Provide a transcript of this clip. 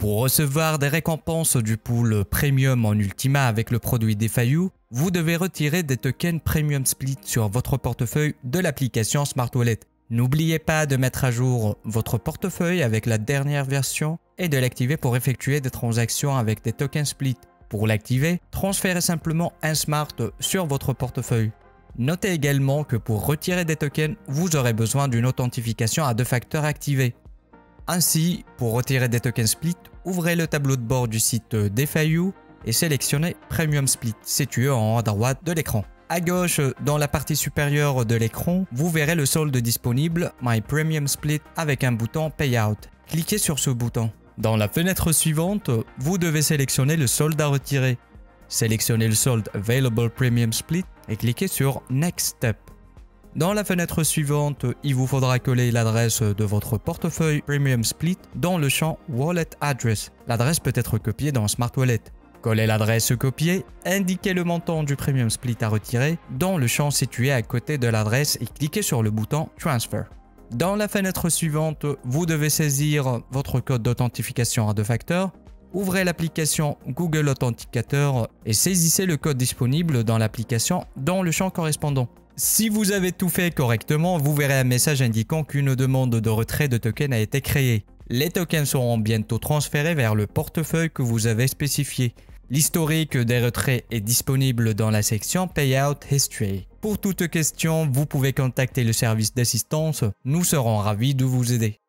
Pour recevoir des récompenses du pool Premium en Ultima avec le produit DeFi, vous devez retirer des tokens Premium Split sur votre portefeuille de l'application Smart Wallet. N'oubliez pas de mettre à jour votre portefeuille avec la dernière version et de l'activer pour effectuer des transactions avec des tokens Split. Pour l'activer, transférez simplement un Smart sur votre portefeuille. Notez également que pour retirer des tokens, vous aurez besoin d'une authentification à 2 facteurs activée. Ainsi, pour retirer des tokens Split, ouvrez le tableau de bord du site DeFi et sélectionnez Premium Split situé en haut à droite de l'écran. À gauche, dans la partie supérieure de l'écran, vous verrez le solde disponible My Premium Split avec un bouton Payout. Cliquez sur ce bouton. Dans la fenêtre suivante, vous devez sélectionner le solde à retirer. Sélectionnez le solde Available Premium Split et cliquez sur Next Step. Dans la fenêtre suivante, il vous faudra coller l'adresse de votre portefeuille Premium Split dans le champ Wallet Address. L'adresse peut être copiée dans Smart Wallet. Collez l'adresse copiée, indiquez le montant du Premium Split à retirer dans le champ situé à côté de l'adresse et cliquez sur le bouton Transfer. Dans la fenêtre suivante, vous devez saisir votre code d'authentification à 2 facteurs. Ouvrez l'application Google Authenticator et saisissez le code disponible dans l'application dans le champ correspondant. Si vous avez tout fait correctement, vous verrez un message indiquant qu'une demande de retrait de tokens a été créée. Les tokens seront bientôt transférés vers le portefeuille que vous avez spécifié. L'historique des retraits est disponible dans la section Payout History. Pour toute question, vous pouvez contacter le service d'assistance, nous serons ravis de vous aider.